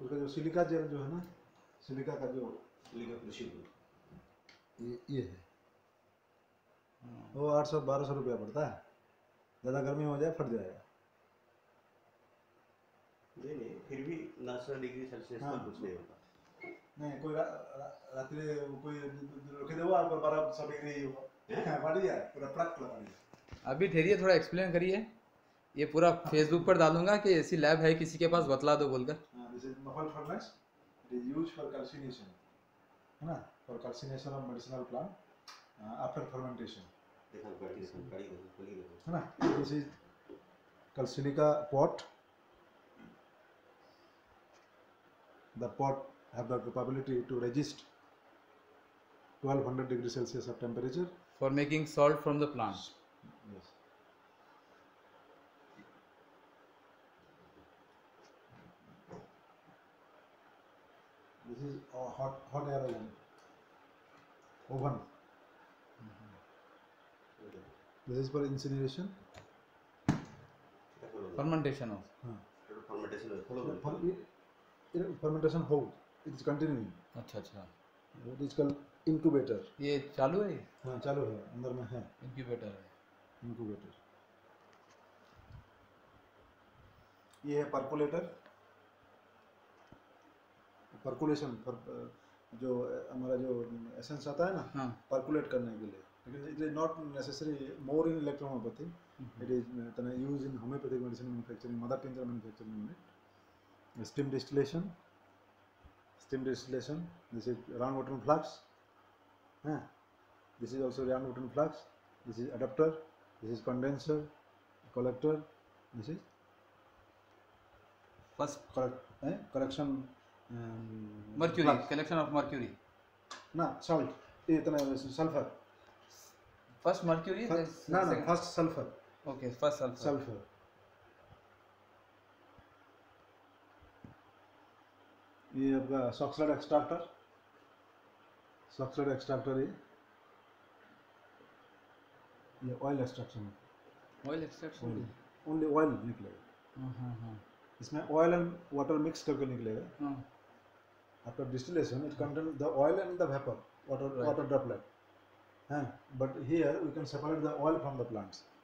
उसका जो silica gel जो है ना, सिलिका का जो ये है, वो 800-1200 रुपया पड़ता है। ज़्यादा गर्मी हो जाए फट जाएगा। नहीं फिर भी 900 डिग्री सेल्सियस हाँ, तक कुछ नहीं होता। नहीं कोई रात्रि कोई रखे दो आप 1200 डिग्री फट जाए पूरा प्लक लगा। अभी ठहरिए, थोड़ा एक्सप्लेन करिए। ये पूरा फेसबुक पर डालूंगा कि ऐसी लैब है किसी के पास, बतला दो बोलकर। This is muffle furnace, it is used for calcination, है ना, for calcination of medicinal plant after fermentation, है ना। This is calsilica pot. The pot have the capability to resist 1200 degrees Celsius of temperature for making salt from the plant. Yes. This is a hot air oven. This is for incineration. Fermentation of. Fermentation hold. It is continuing. अच्छा अच्छा। It is called incubator. ये चालू है? हाँ चालू है, अंदर में है। Incubator है। Incubator. ये है percolator. Percolation जो हमारा जो एसेंस आता है ना, हाँ। percolate करने के लिए, लेकिन it is not necessary more in electrohomeopathy. It is used in homeopathic medicine manufacturing, mother tincture manufacturing unit. Steam distillation. This is round bottom flux. This is also round bottom flux. This is adapter. This is condenser, collector. This is First correction. Mercury. Flux. Collection of mercury. ना salt. ये इतना sulfur. First mercury. ना first sulfur. Okay, first sulfur. Sulfur. ये आपका Soxhlet extractor. Soxhlet extractor ये oil extraction है। Oil extraction only oil निकलेगा। इसमें ऑयल एंड वाटर मिक्स करके निकलेगा। After distillation it contain the oil and the vapour, water droplet, but here we can separate the oil from the plants.